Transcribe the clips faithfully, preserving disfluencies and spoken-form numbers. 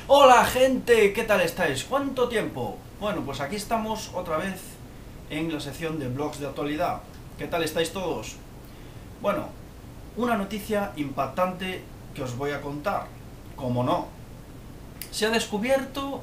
Hola gente, ¿qué tal estáis? ¿Cuánto tiempo? Bueno, pues aquí estamos otra vez en la sección de blogs de actualidad. ¿Qué tal estáis todos? Bueno, una noticia impactante que os voy a contar. Como no, se ha descubierto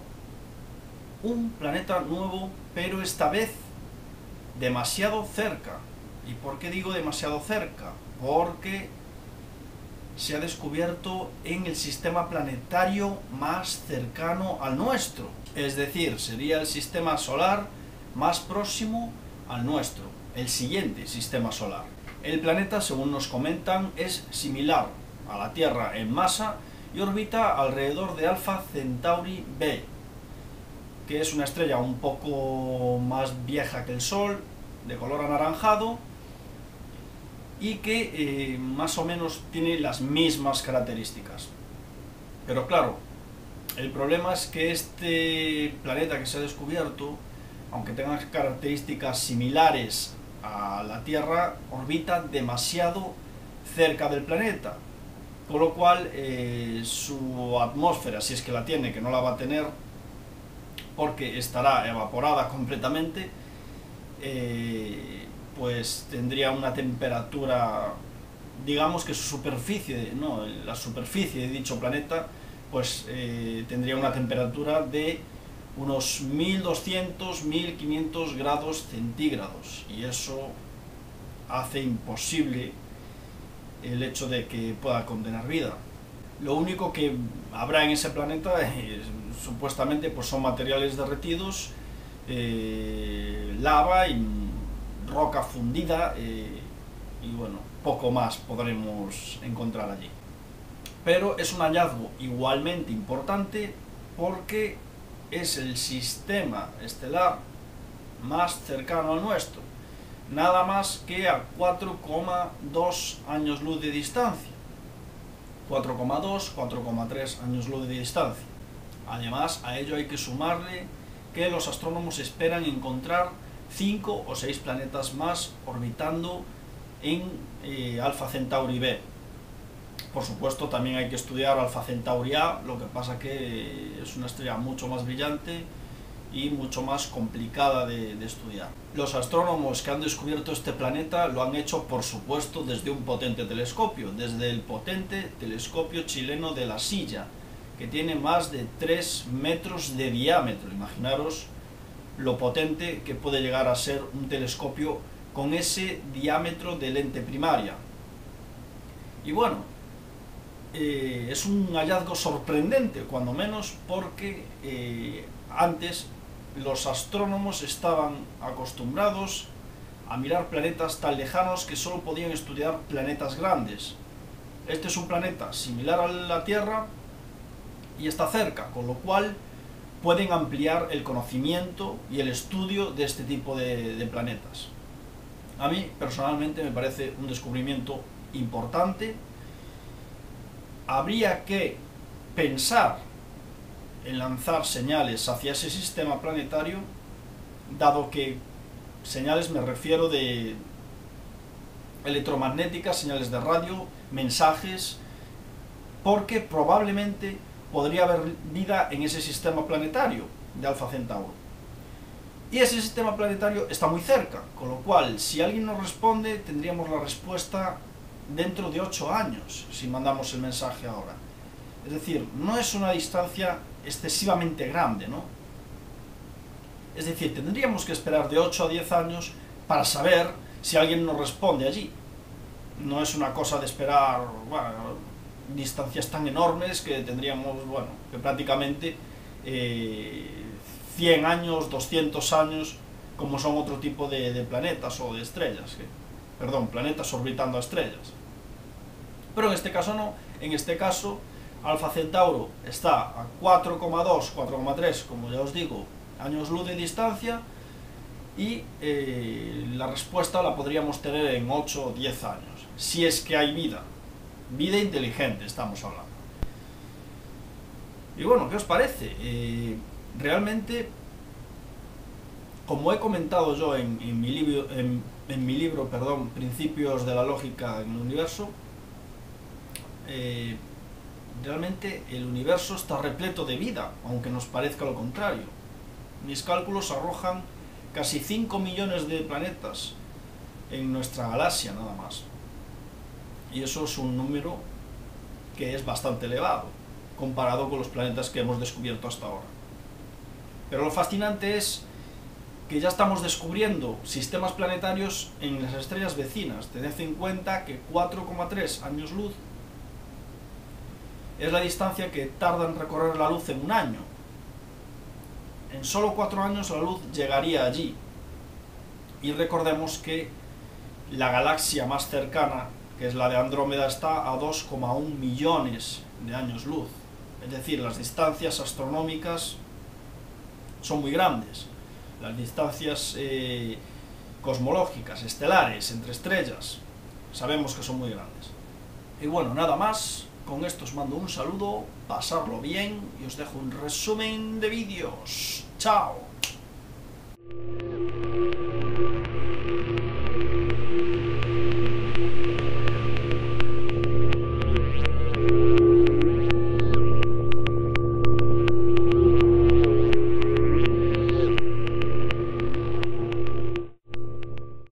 un planeta nuevo, pero esta vez demasiado cerca. ¿Y por qué digo demasiado cerca? Porque se ha descubierto en el sistema planetario más cercano al nuestro. Es decir, sería el sistema solar más próximo al nuestro, el siguiente sistema solar. El planeta, según nos comentan, es similar a la Tierra en masa y orbita alrededor de Alpha Centauri B, que es una estrella un poco más vieja que el Sol, de color anaranjado, y que eh, más o menos tiene las mismas características. Pero claro, el problema es que este planeta que se ha descubierto, aunque tenga características similares a la Tierra, orbita demasiado cerca del planeta, con lo cual eh, su atmósfera, si es que la tiene, que no la va a tener porque estará evaporada completamente, eh, pues tendría una temperatura, digamos que su superficie, no, la superficie de dicho planeta, pues eh, tendría una temperatura de unos mil doscientos a mil quinientos grados centígrados, y eso hace imposible el hecho de que pueda contener vida. Lo único que habrá en ese planeta eh, supuestamente pues son materiales derretidos, eh, lava y roca fundida, eh, y bueno, poco más podremos encontrar allí. Pero es un hallazgo igualmente importante porque es el sistema estelar más cercano al nuestro, nada más que a cuatro coma dos años luz de distancia. cuatro coma dos, cuatro coma tres años luz de distancia. Además, a ello hay que sumarle que los astrónomos esperan encontrar cinco o seis planetas más orbitando en eh, Alpha Centauri B. Por supuesto, también hay que estudiar Alpha Centauri A, lo que pasa que es una estrella mucho más brillante y mucho más complicada de, de estudiar. Los astrónomos que han descubierto este planeta lo han hecho, por supuesto, desde un potente telescopio, desde el potente telescopio chileno de La Silla, que tiene más de tres metros de diámetro. Imaginaros lo potente que puede llegar a ser un telescopio con ese diámetro de lente primaria. Y bueno, eh, es un hallazgo sorprendente, cuando menos, porque eh, antes los astrónomos estaban acostumbrados a mirar planetas tan lejanos que solo podían estudiar planetas grandes. Este es un planeta similar a la Tierra y está cerca, con lo cual pueden ampliar el conocimiento y el estudio de este tipo de, de planetas. A mí, personalmente, me parece un descubrimiento importante. Habría que pensar en lanzar señales hacia ese sistema planetario, dado que señales me refiero de electromagnéticas, señales de radio, mensajes, porque probablemente podría haber vida en ese sistema planetario de Alpha Centauri. Y ese sistema planetario está muy cerca, con lo cual, si alguien nos responde, tendríamos la respuesta dentro de ocho años, si mandamos el mensaje ahora. Es decir, no es una distancia excesivamente grande, ¿no? Es decir, tendríamos que esperar de ocho a diez años para saber si alguien nos responde allí. No es una cosa de esperar, bueno, distancias tan enormes que tendríamos, bueno, que prácticamente eh, cien años, doscientos años, como son otro tipo de, de planetas o de estrellas, que, perdón, planetas orbitando a estrellas. Pero en este caso no, en este caso Alpha Centauro está a cuatro coma dos, cuatro coma tres, como ya os digo, años luz de distancia, y eh, la respuesta la podríamos tener en ocho o diez años, si es que hay vida. Vida inteligente estamos hablando. Y bueno, ¿qué os parece? Eh, realmente, como he comentado yo en, en, mi, libro, en, en mi libro, perdón, Principios de la Lógica en el Universo, eh, Realmente el universo está repleto de vida, aunque nos parezca lo contrario. Mis cálculos arrojan casi cinco millones de planetas en nuestra galaxia nada más. Y eso es un número que es bastante elevado, comparado con los planetas que hemos descubierto hasta ahora. Pero lo fascinante es que ya estamos descubriendo sistemas planetarios en las estrellas vecinas. Tened en cuenta que cuatro coma tres años luz es la distancia que tarda en recorrer la luz en un año. En solo cuatro años la luz llegaría allí. Y recordemos que la galaxia más cercana, que es la de Andrómeda, está a dos coma uno millones de años luz. Es decir, las distancias astronómicas son muy grandes. Las distancias eh, cosmológicas, estelares, entre estrellas, sabemos que son muy grandes. Y bueno, nada más. Con esto os mando un saludo, pasarlo bien y os dejo un resumen de vídeos. ¡Chao!